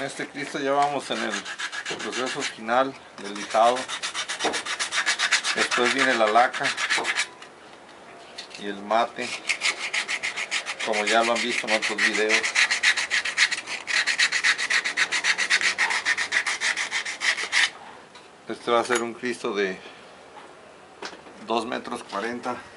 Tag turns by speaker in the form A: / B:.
A: este Cristo ya vamos en el proceso final del lijado. Después viene la laca y el mate, como ya lo han visto en otros videos. Este va a ser un Cristo de 2,40 metros.